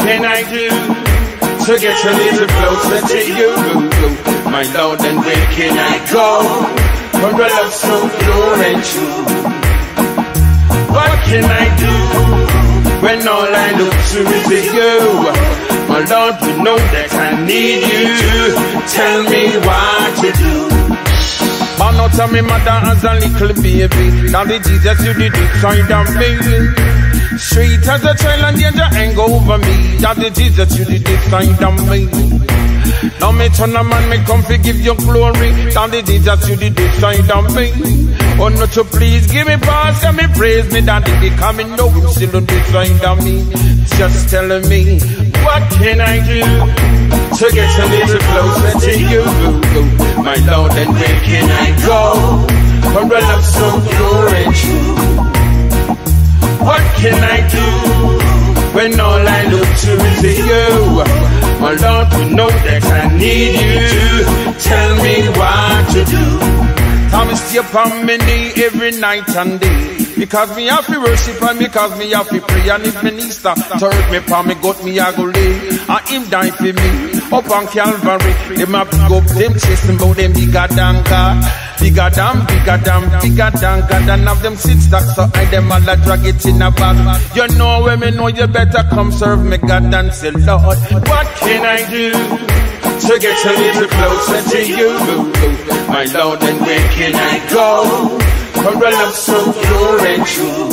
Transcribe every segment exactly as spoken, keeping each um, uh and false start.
can I do to get a little closer to you? My Lord, and where can I go for a love so pure and true? What can I do when all I look to is you? My Lord, you know that I need you. Tell me what to do. Man, not tell me mother as a little baby. Now the Jesus you did inside of me. Sweet as a child and danger ain't go over me. Now the Jesus you did inside of me. Now me turn a man, me come to give you glory. Now the Jesus you did inside of me. Oh, not to please give me pass and me praise me. Daddy, because me know you still on this side of me. Just tell me, what can I do to get a little closer to you? My Lord, and where can I go for a love so pure and true? What can I do when all I look to is you? My Lord, you know that I need you. Tell me what to do. Come stay upon me knee every night and day. Because me have to worship and because me have to pray. And if me need stop, turn me upon me gut me I go lay. And him die for me up on Calvary. Them a big up, them chasing about them bigger than God. Bigger than, bigger than, bigger than God. And have them sit stuck so I them all a drag it in a bag. You know when me know you better come serve me God and say Lord, what can I do to get a little closer to you? My Lord, and where can I go for a love so pure and true?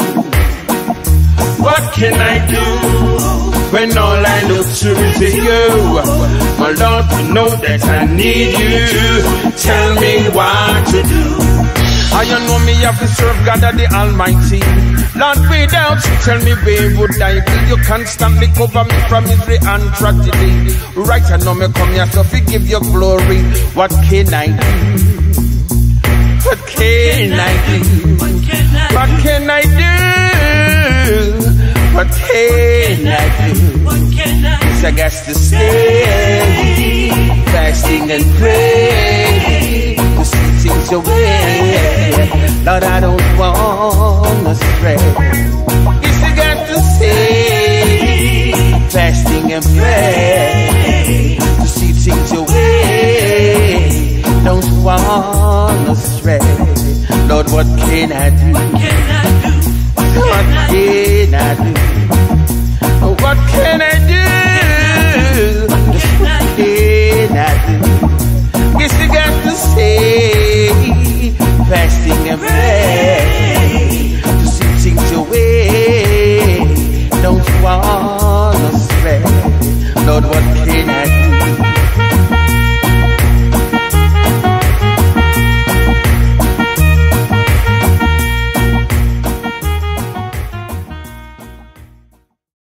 What can I do when all I look to is you? My Lord, you know that I need you. Tell me what to do. I know me have to serve God the Almighty. Lord, without you, tell me where would I be? You constantly cover me from misery and tragedy. Right, I know me come here so forgive your glory. What can I do? What can I do? What can I do? What can I do? Cause I got to stay fasting and pray to see things away. Lord, I don't wanna stray. Yes, I got to stay fasting and pray to see things away. Don't wanna stray. Lord, what can I do